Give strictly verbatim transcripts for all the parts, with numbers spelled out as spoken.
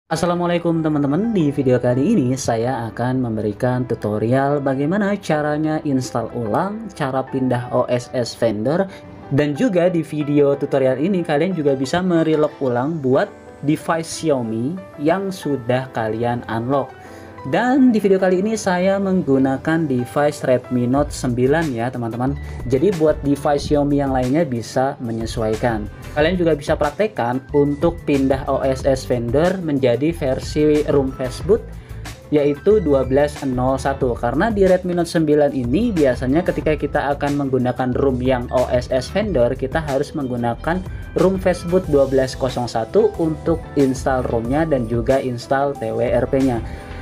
Assalamualaikum teman-teman, di video kali ini saya akan memberikan tutorial bagaimana caranya install ulang, cara pindah O S S vendor, dan juga di video tutorial ini kalian juga bisa mereload ulang buat device Xiaomi yang sudah kalian unlock. Dan di video kali ini saya menggunakan device Redmi Note sembilan ya teman-teman. Jadi buat device Xiaomi yang lainnya bisa menyesuaikan. Kalian juga bisa praktekkan untuk pindah O S S vendor menjadi versi ROM Fastboot yaitu dua belas titik nol satu, karena di Redmi Note sembilan ini biasanya ketika kita akan menggunakan ROM yang O S S vendor kita harus menggunakan ROM Fastboot dua belas titik nol satu untuk install ROM-nya dan juga install T W R P-nya.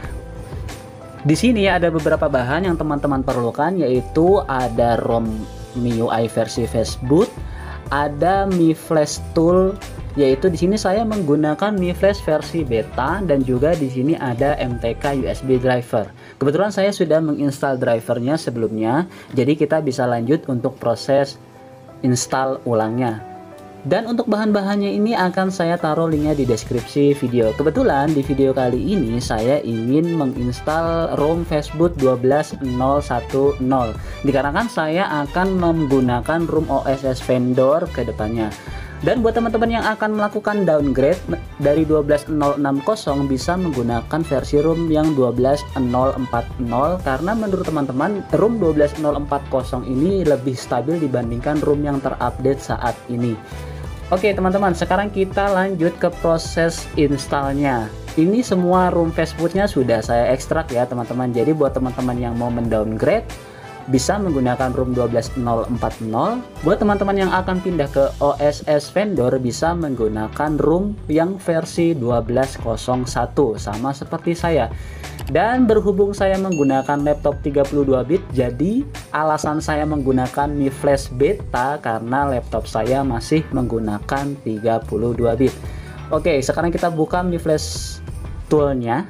Di sini ada beberapa bahan yang teman-teman perlukan, yaitu ada ROM M I U I versi Fastboot, ada Mi Flash Tool, yaitu di sini saya menggunakan Mi Flash versi beta, dan juga di sini ada M T K U S B driver. Kebetulan saya sudah menginstal drivernya sebelumnya, jadi kita bisa lanjut untuk proses install ulangnya. Dan untuk bahan-bahannya ini akan saya taruh linknya di deskripsi video. Kebetulan di video kali ini saya ingin menginstal ROM Fastboot dua belas titik nol satu nol, dikarenakan saya akan menggunakan ROM O S S vendor ke depannya. Dan buat teman-teman yang akan melakukan downgrade dari dua belas titik nol enam nol bisa menggunakan versi ROM yang dua belas titik nol empat nol, karena menurut teman-teman ROM dua belas titik nol empat nol ini lebih stabil dibandingkan ROM yang terupdate saat ini. Oke teman-teman, sekarang kita lanjut ke proses installnya. Ini semua ROM Fastbootnya sudah saya ekstrak ya teman-teman. Jadi buat teman-teman yang mau mendowngrade bisa menggunakan ROM dua belas titik nol empat nol. Buat teman-teman yang akan pindah ke O S S vendor bisa menggunakan ROM yang versi dua belas titik nol satu sama seperti saya. Dan berhubung saya menggunakan laptop tiga puluh dua bit, jadi alasan saya menggunakan Mi Flash beta karena laptop saya masih menggunakan tiga puluh dua bit. Oke, sekarang kita buka Mi Flash toolnya.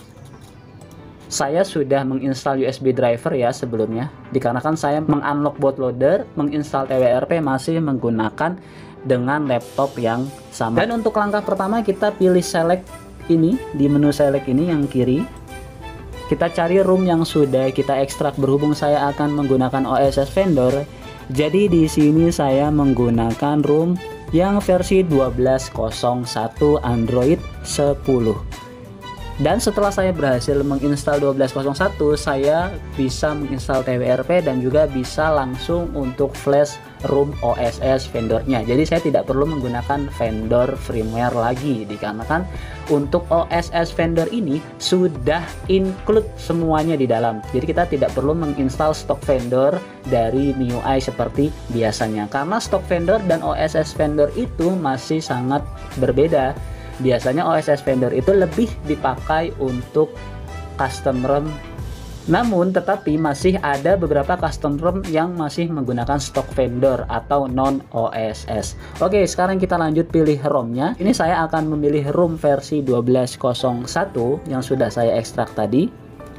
Saya sudah menginstal U S B driver ya sebelumnya, dikarenakan saya mengunlock bootloader, menginstal T W R P masih menggunakan dengan laptop yang sama. Dan untuk langkah pertama kita pilih select ini, di menu select ini yang kiri. Kita cari ROM yang sudah kita ekstrak. Berhubung saya akan menggunakan O S S vendor, jadi di sini saya menggunakan ROM yang versi dua belas titik nol satu Android sepuluh. Dan setelah saya berhasil menginstal dua belas titik nol satu, saya bisa menginstal T W R P dan juga bisa langsung untuk flash ROM O S S vendornya. Jadi saya tidak perlu menggunakan vendor firmware lagi, dikarenakan untuk O S S vendor ini sudah include semuanya di dalam. Jadi kita tidak perlu menginstal stok vendor dari M I U I seperti biasanya, karena stok vendor dan O S S vendor itu masih sangat berbeda. Biasanya O S S vendor itu lebih dipakai untuk custom ROM, namun tetapi masih ada beberapa custom ROM yang masih menggunakan stok vendor atau non O S S. Oke, sekarang kita lanjut pilih ROM-nya. Ini saya akan memilih ROM versi dua belas titik nol satu yang sudah saya ekstrak tadi.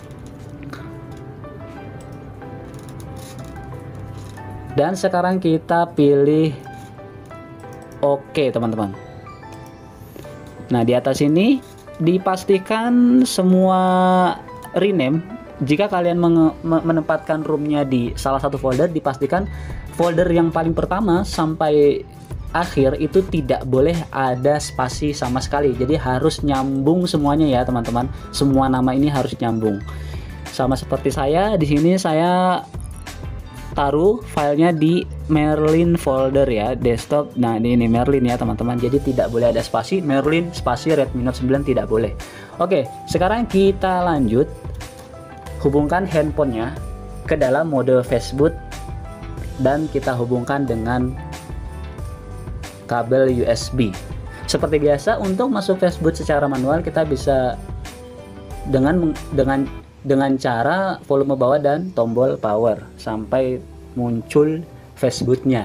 Dan sekarang kita pilih oke teman-teman. Nah, di atas ini dipastikan semua rename. Jika kalian menempatkan ROM-nya di salah satu folder, dipastikan folder yang paling pertama sampai akhir itu tidak boleh ada spasi sama sekali. Jadi harus nyambung semuanya ya teman-teman. Semua nama ini harus nyambung. Sama seperti saya, di sini saya taruh filenya di Merlin folder ya, desktop. Nah ini, ini Merlin ya teman-teman, jadi tidak boleh ada spasi. Merlin spasi Redmi Note sembilan tidak boleh. Oke, sekarang kita lanjut hubungkan handphonenya ke dalam mode Fastboot dan kita hubungkan dengan kabel U S B. Seperti biasa, untuk masuk Fastboot secara manual kita bisa dengan dengan dengan cara volume bawah dan tombol power sampai muncul Fastbootnya.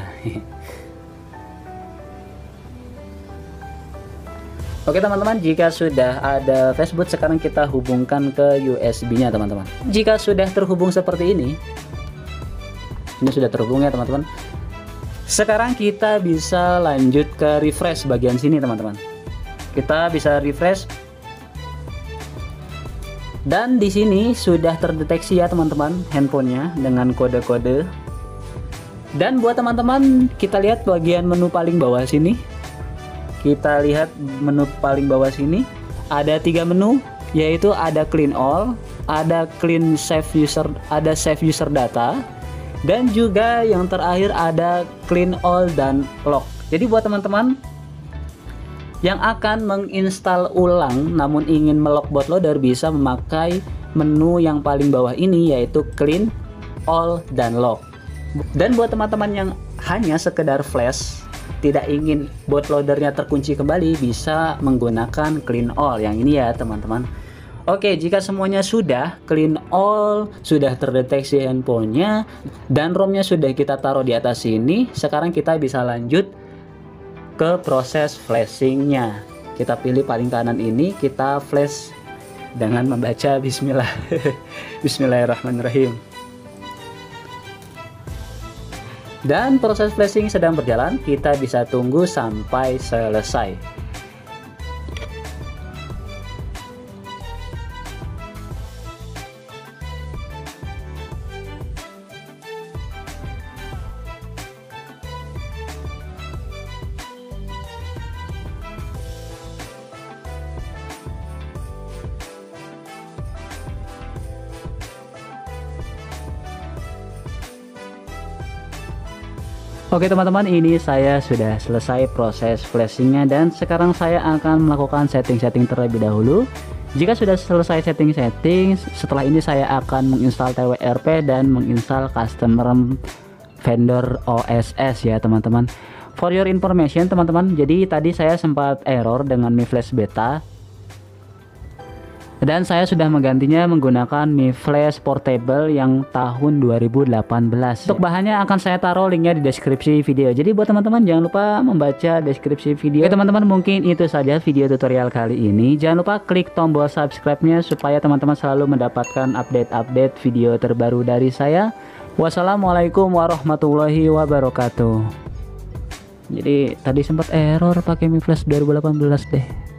Oke teman-teman, jika sudah ada Fastboot, sekarang kita hubungkan ke U S B nya teman-teman. Jika sudah terhubung seperti ini, ini sudah terhubung ya teman-teman, sekarang kita bisa lanjut ke refresh bagian sini teman-teman. Kita bisa refresh Dan di sini sudah terdeteksi ya teman-teman handphonenya dengan kode-kode. Dan buat teman-teman, kita lihat bagian menu paling bawah sini. Kita lihat menu paling bawah sini ada tiga menu, yaitu ada clean all, ada clean save user, ada save user data, dan juga yang terakhir ada clean all dan lock. Jadi buat teman-teman yang akan menginstal ulang namun ingin melock bootloader bisa memakai menu yang paling bawah ini, yaitu clean all dan lock. Dan buat teman-teman yang hanya sekedar flash, tidak ingin bootloadernya terkunci kembali, bisa menggunakan clean all yang ini ya teman-teman. Oke, jika semuanya sudah clean all, sudah terdeteksi handphonenya, dan ROM-nya sudah kita taruh di atas sini, sekarang kita bisa lanjut ke proses flashingnya. Kita pilih paling kanan ini, kita flash dengan membaca bismillah. Bismillahirrahmanirrahim. Dan proses flashing sedang berjalan, kita bisa tunggu sampai selesai. Oke teman-teman, ini saya sudah selesai proses flashingnya dan sekarang saya akan melakukan setting-setting terlebih dahulu. Jika sudah selesai setting-setting, setelah ini saya akan menginstal T W R P dan menginstal customer vendor O S S ya teman-teman. For your information teman-teman, jadi tadi saya sempat error dengan Mi Flash Beta, dan saya sudah menggantinya menggunakan Mi Flash Portable yang tahun dua ribu delapan belas. Untuk bahannya akan saya taruh linknya di deskripsi video. Jadi buat teman-teman jangan lupa membaca deskripsi video. Oke teman-teman, mungkin itu saja video tutorial kali ini. Jangan lupa klik tombol subscribe-nya supaya teman-teman selalu mendapatkan update-update video terbaru dari saya. Wassalamualaikum warahmatullahi wabarakatuh. Jadi tadi sempat error pakai Mi Flash dua ribu delapan belas deh.